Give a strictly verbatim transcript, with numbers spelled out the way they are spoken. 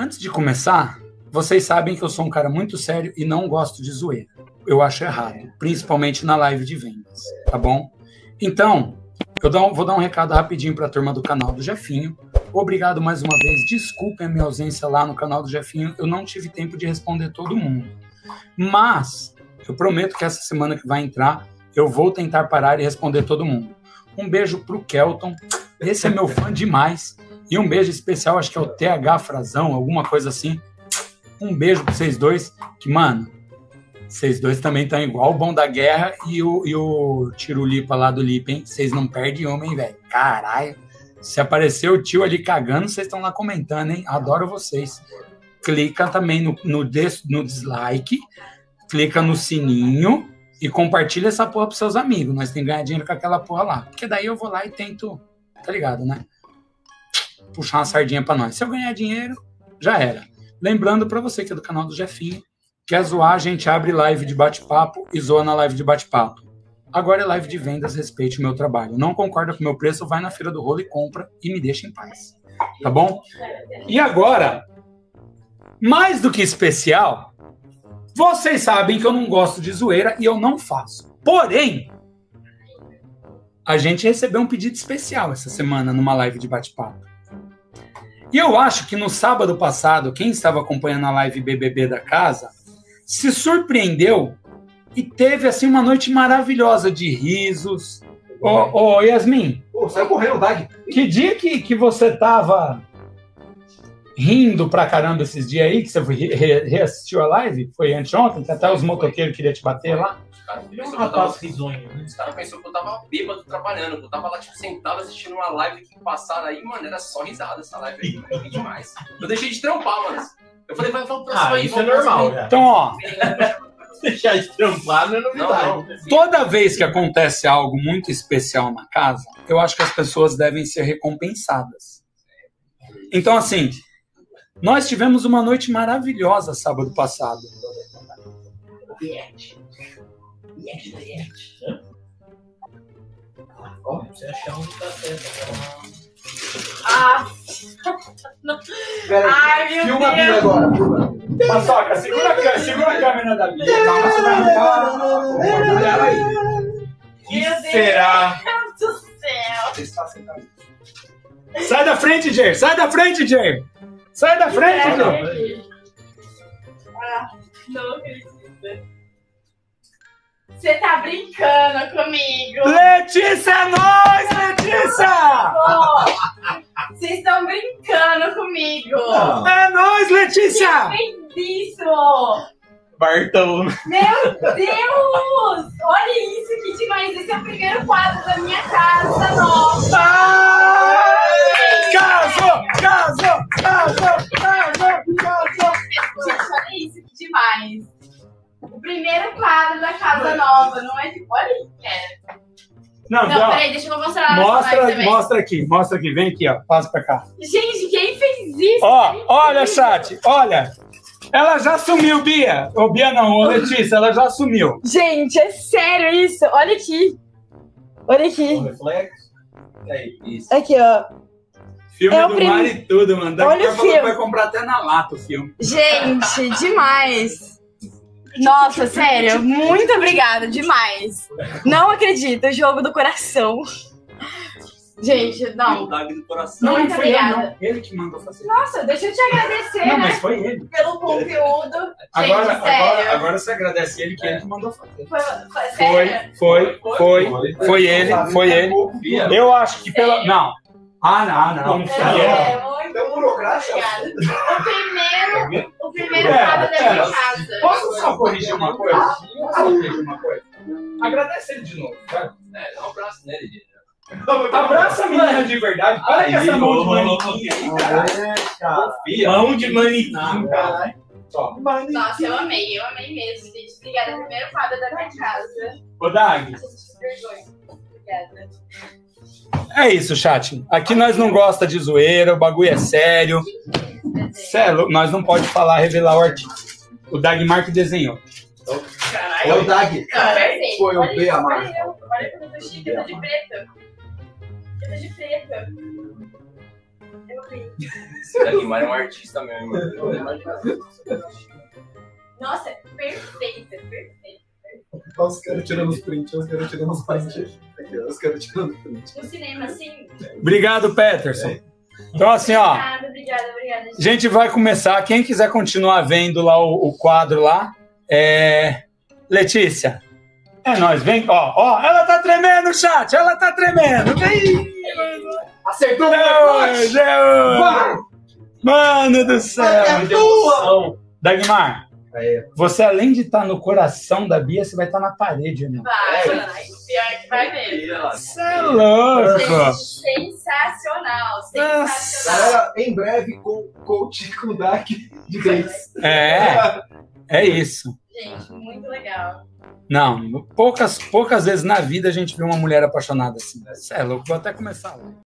Antes de começar, vocês sabem que eu sou um cara muito sério e não gosto de zoeira. Eu acho errado, principalmente na live de vendas, tá bom? Então, eu dou- vou dar um recado rapidinho para a turma do canal do Jefinho. Obrigado mais uma vez. Desculpem a minha ausência lá no canal do Jefinho. Eu não tive tempo de responder todo mundo. Mas eu prometo que essa semana que vai entrar, eu vou tentar parar e responder todo mundo. Um beijo pro Kelton. Esse é meu fã demais. E um beijo especial, acho que é o T H Frazão, alguma coisa assim. Um beijo pra vocês dois. Que, mano, vocês dois também estão igual o Bom da Guerra e o, e o Tirulipa lá do Lipa, hein? Vocês não perdem uma, hein, velho? Caralho. Se aparecer o tio ali cagando, vocês estão lá comentando, hein? Adoro vocês. Clica também no, no, des, no dislike, clica no sininho e compartilha essa porra pros seus amigos. Nós temos que ganhar dinheiro com aquela porra lá. Porque daí eu vou lá e tento, tá ligado, né? Puxar uma sardinha pra nós. Se eu ganhar dinheiro, já era. Lembrando pra você que é do canal do Jefinho, quer zoar, a gente abre live de bate-papo e zoa na live de bate-papo. Agora é live de vendas, respeite o meu trabalho. Não concorda com o meu preço, vai na feira do rolo e compra e me deixa em paz. Tá bom? E agora, mais do que especial, vocês sabem que eu não gosto de zoeira e eu não faço. Porém, a gente recebeu um pedido especial essa semana numa live de bate-papo. E eu acho que no sábado passado, quem estava acompanhando a live B B B da casa, se surpreendeu e teve, assim, uma noite maravilhosa de risos. Ô, ô Yasmin. Pô, saiu correndo, Dag. Que dia que, que você tava rindo pra caramba esses dias aí, que você re, re, reassistiu a live? Foi anteontem, que até os motoqueiros queriam te bater lá? Os caras pensaram que eu tava risonho. Os caras pensaram que eu tava bêbado trabalhando. Eu tava lá, tipo, sentado assistindo uma live que passaram aí, mano, era só risada essa live aí. Eu ri demais. Eu deixei de trampar, mano. Eu falei, vai, vamos Ah, isso é normal, já. Então, ó, Deixar de trampar não é novidade. Não, não. toda vez que acontece algo muito especial na casa, eu acho que as pessoas devem ser recompensadas. Então, assim, nós tivemos uma noite maravilhosa sábado passado. Ó, você achar onde tá certo. Ah, Pera ai, aí, meu filma a Bia Deus. agora. filma. Paçoca, segura a câmera, segura a câmera da Bia. Calma, segura, calma. Olha ela aí. Que Meu Deus. será? Deus do céu. Sai da frente, Jer. Sai da frente, Jer. Sai da frente, Jer. Ah, não acredito. Você tá brincando comigo. Letícia, é nóis, Letícia! Pô, vocês estão brincando comigo. Não. É nóis, Letícia! Quem fez isso? Bartão. Meu Deus! Olha isso, que demais. Esse é o primeiro quadro da minha casa nova. Ai, casou, casou, casou, casou, casou. Gente, olha isso, que demais. O primeiro quadro da casa nova, não é tipo, olha isso, cara. Não, Não, ó, peraí, deixa eu mostrar na live mostra, também. mostra aqui, mostra aqui, vem aqui, ó, passa pra cá. Gente, quem fez isso? Ó, Quem olha, fez chat, olha. Ela já sumiu, Bia. Ô, Bia não, ô, Letícia, ela já sumiu. Gente, é sério isso? Olha aqui. Olha aqui. Reflexo. Aí, isso. Aqui, ó. Filme É o do prim- mar e tudo, mano. Daqui Olha a o pouco filme. vai comprar até na lata o filme. Gente, demais. Nossa, sério, muito obrigada, demais. Não acredito, o jogo do coração. Gente, O não. Dag do coração. Não, Muito não foi ele, obrigada. não. Ele que mandou fazer. Nossa, deixa eu te agradecer, Não, né? mas foi ele. Pelo conteúdo. Gente, Agora, sério. agora, agora você agradece ele, que ele que mandou fazer. Foi, foi Foi, sério? foi, foi. Foi ele, foi ele. Confia. Eu acho que pela... Não. Ah, não, não. Não foi ele. É, muito, Então, burocracia. obrigada. O primeiro, o primeiro Pera, quadro da pera. minha casa. Posso só corrigir uma coisa? Posso só corrigir uma coisa? Agradece ele de novo, cara. É, dá um abraço nele, gente. Abraça a menina de verdade. Para com essa mão de manequim aí, cara. É, cara. Confia. Mão de manequim, cara. Só. Nossa, eu amei, eu amei mesmo, gente. Obrigada, primeiro quadro da minha casa. Ô, Dag, Gente, que vergonha. Obrigada. é isso, chat. Aqui nós não gosta de zoeira, o bagulho é sério. Sério, nós não pode falar, revelar o artista. O Dagmar que desenhou. É o Dag. Não, perfeito. Foi o Olha B, isso, a olha eu. Olha como eu tô chique, eu tô de preta. Eu tô de preta. Eu vi. Esse Dagmar é um artista mesmo, mano. Eu não imagino. Nossa, perfeito, perfeito. Olha os caras tirando os prints, olha os caras tirando os prints. Aqui, ó, os caras tirando os prints. No cinema, assim. Obrigado, Peterson. Então, assim, ó, Obrigada, obrigada, obrigada. a gente vai começar. Quem quiser continuar vendo lá o, o quadro lá, é... Letícia, é nóis, vem, ó, ó, ela tá tremendo o chat, ela tá tremendo. Vem! Acertou o Deus, pacote! Deus. Vai! Mano do céu. É tua! Dagmar, Aí, você além de estar no coração da Bia, você vai estar na parede, irmão. Vai, É. mano. O pior que vai mesmo. Você é louco. Gente, sensacional, sensacional. galera, em breve com coach com Dark de vez. É, é isso. Gente, muito legal. Não, poucas, poucas vezes na vida a gente vê uma mulher apaixonada assim. Você é louco, vou até começar lá.